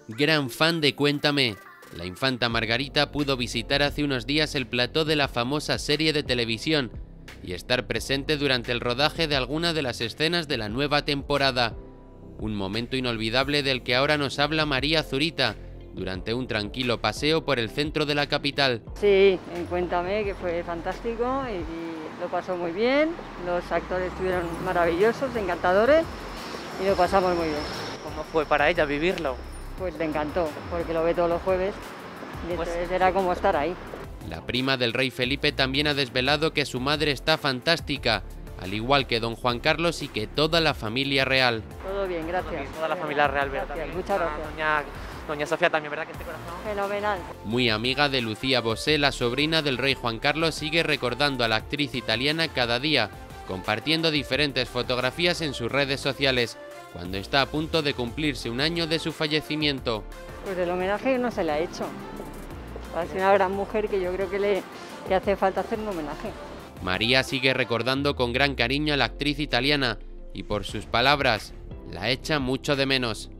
Gran fan de Cuéntame. La infanta Margarita pudo visitar hace unos días el plató de la famosa serie de televisión y estar presente durante el rodaje de alguna de las escenas de la nueva temporada. Un momento inolvidable del que ahora nos habla María Zurita, durante un tranquilo paseo por el centro de la capital. Sí, Cuéntame, que fue fantástico y lo pasó muy bien. Los actores estuvieron maravillosos, encantadores y lo pasamos muy bien. ¿Cómo fue para ella vivirlo? Pues le encantó, porque lo ve todos los jueves y entonces era como estar ahí. La prima del rey Felipe también ha desvelado que su madre está fantástica, al igual que don Juan Carlos y que toda la familia real. Todo bien, gracias. Toda la familia real, ¿verdad? Gracias, muchas gracias. Doña Sofía también, ¿verdad? Que este corazón. Fenomenal. Muy amiga de Lucía Bosé, la sobrina del rey Juan Carlos, sigue recordando a la actriz italiana cada día, compartiendo diferentes fotografías en sus redes sociales, cuando está a punto de cumplirse un año de su fallecimiento. Pues el homenaje no se le ha hecho. Ha sido una gran mujer que yo creo que le hace falta hacer un homenaje. María sigue recordando con gran cariño a la actriz italiana y, por sus palabras, la echa mucho de menos.